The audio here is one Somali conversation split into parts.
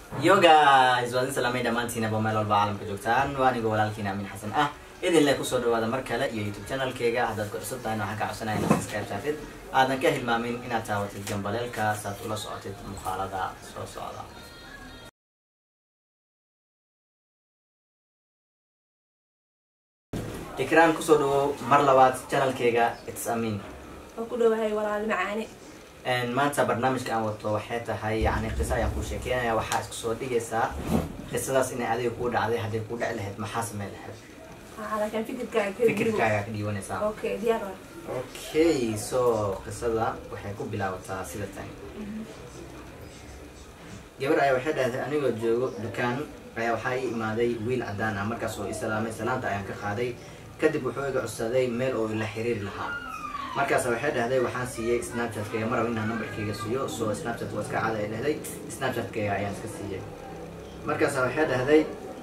yoga iswaadin salaamay dhamaantiina ba meel walba caalamka joogtaan waa aniga walaalkiina Amiin Xasan idin le ku soo dhawaada mar kale iyo YouTube channel-kayga haddaad ku cusub tahay waxaan ka codsanayaa inaad subscribe saartid aadan ka hilmaamin inaad taawatid gambaleelka saad ula socotid muuqaalada soo socda ikraan ku soo dhawow mar labaad channel-kayga It's Amiin ku dhawahay walaal macaani maanta barnaamijka aan wato waxay tahay yani qiso ayaan ku sheekeynaya waxaa isku soo dhigaysaa qisadaas inay adiga ku dhacday hadday ku dhici lahayd maxaa sameyn lahayd laakiin fikirkaaga ka dhiiwanaysaa okay diyaar okay so qisada waxay ku bilaabataa sida tan gabar ayaa waxay dhahday anigoo joogo dukaan ayaa waxaa ii imaaday wiil cadaan ah markaas oo islaamay salaanta ayaan ka qaaday kadib wuxuu iga codsaday meel oo la xiriir lahaa markaas waxay dhahday waxaan siiyay Snapchat-kayga mar inaan number-kayga siiyo soo Snapchat waa iska caadi ay dhahday Snapchat-kayga ayaan iska siiyay markaas waxay dhahday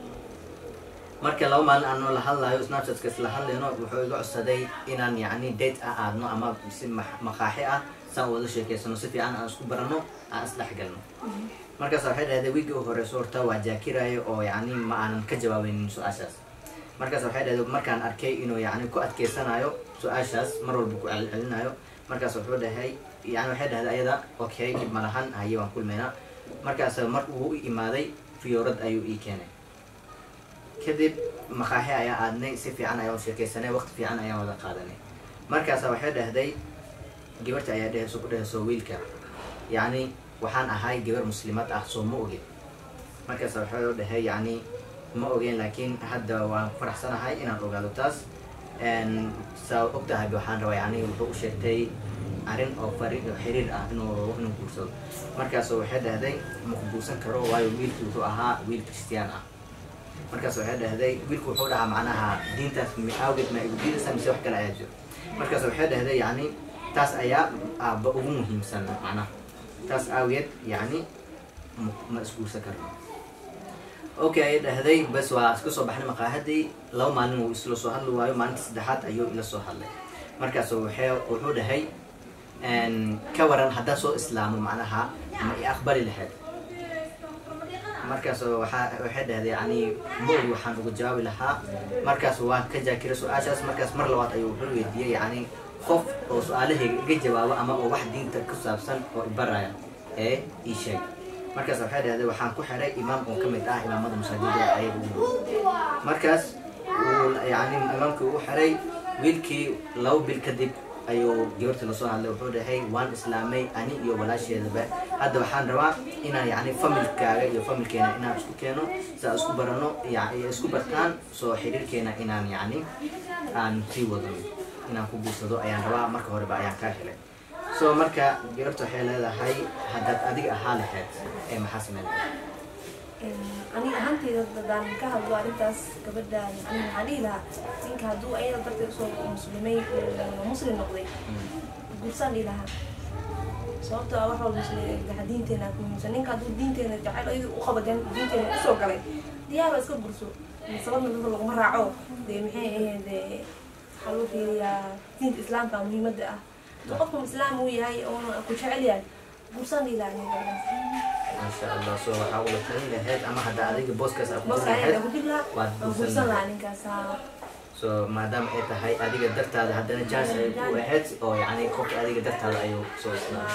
marka laba maalin aan la hadlayo Snapchat-ka isla hadlayno wuxuu iga codsaday inaan yani date aadno ama si maqaaxi ah saan wada sheekeysano si fiican aan isku barano aan isdhex galno markaas waxay dhahday wiigii hore soorta waa jaakirayo oo yani ma aanan ka jawaabin su'aashaas markaas waxay dhahday markaan arkay inuu yani ku adkeysanayo su'aashaas mar walba ku celcelinayo markaas wuxuu dhahay yani waxay dhahday ayada okay dib malahan haye waan kulmeynaa markaas mar uu u imaaday fiyoorad ayuu ii keenay kadib maqaaxi ayaa aadnay si fiican ayaan sheekeysanay waqti fiican ayaan wada qaadanay markaas waxay dhahday gabarta ayaa dhahayso ku dhahayso wiilka yani waxaan ahay gabar muslimad ah soo ma ogin markaas waxay dhahay yani ma ogeyn laakiin hadda waan faraxsanahay inaan ogaado taas saa ogtahay waxaan rabaa yani wuxuu u sheegtay arrin oo xiriir ah inuu guursado markaas waxay dhahday ma ku guursan karo waayo wiilkii wuxuu ahaa wiil Kiristiyaan ah markaas waxay dhahday wiilku wuxuu dhahaa macnaha diintaas awgeed ma igu diidaysaa mise wax kale ayaa jiro markaas waxay dhahday yani taas ayaa aabba ugu muhiimsan macnaha taas awgeed yani ma isguursan karno okay dhahday bas waa isku soo baxnay maqaaxadii laba maalin uu isla soo hadli waayo maalinta saddexaad ayuu ila soo hadlay markaas wuxuu dhahay ka waran haddaa soo islaamo macnaha ma i aqbali lahayd markaas waxay dhahday yani moodi waxaan uga jawaabi lahaa markaas waan ka jaakiray su-aashaas markaas mar labaad ayuu wuxuu weydiiyey yani qof oo su-aalahayga iga jawaabo ama oo wax diinta ku saabsan oo ibaraya ee ii sheeg markaas waxay dhahday waxaan ku xiray imaam oo ka mid ah imaamada masaajidda ayaga markaas yani imaamkii ugu xiray wiilkii 2 bil kadib ayuu gabarta lasoo hadlay wuxuu dhahay waan islaamay ani iyo walaasheedaba hadda waxaan rabaa inaan yani familkaaga iyo familkeena inaan isku keeno saa isku barano isku bartaan soo xiriirkeena inaan yani aan sii wadano inaan ku guursado ayaan rabaa marka horeba ayaan kaa helay so marka gabarta waxay leedahay haddaad adiga ahaa lahayd ee maxaa sameyn aniga ahaantayda dadaan ka hadlo arrintaas gabadha yani waxaan dhihi lahaa ninka hadduu ayada darteed usoo muslimay muslim noqday guursan dhihi lahaa sababtoo ah wax walba diinteena ku muhiimsan ninka hadduu diinteena jacayl ayada u qaba diinteena usoo galay diyaaba iska gurso sababna dadka laguma raaco dee maxay ahayd waxaa loo fiiriyaa diinta islaamka muhiimadda ah qofka islaam uu yahay oo ku jecel yahay guursan dhihi lahaa ما شاء الله سو حاول تاني لهاد اما حدا اديك بوسكاس بوس هاي واد سو ما دام انت هاي اديك درتاده هدنا جاس واحد او يعني قف اديك درتاده ايو سو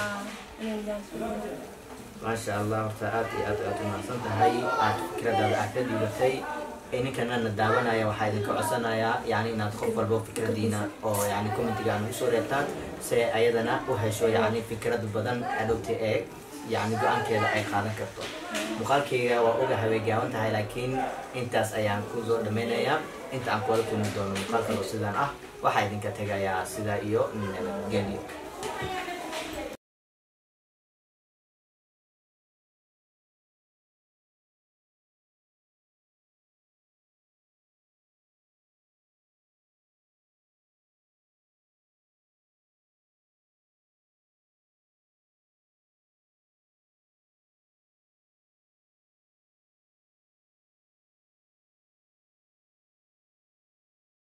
ما شاء الله تعالى اتعطي ما سنت هاي فكره اكيد يلتي إني كنا نداونا يا واحد كعسنا يعني ندخل في الفكرة دينا أو يعني كومنتي عن سوريتان سي أيضنا وهشوا يعني فكرة بدن أدوتي إيه يعني قان كذا أي خادم كرتو مقال كي وأوجه هويجا وأنت هاي لكن أنت أيام كوزور دمينا يا أنت عم قول كل دون مقال كلو سيدان واحد إنك تجا يا سيدا إيو من جميل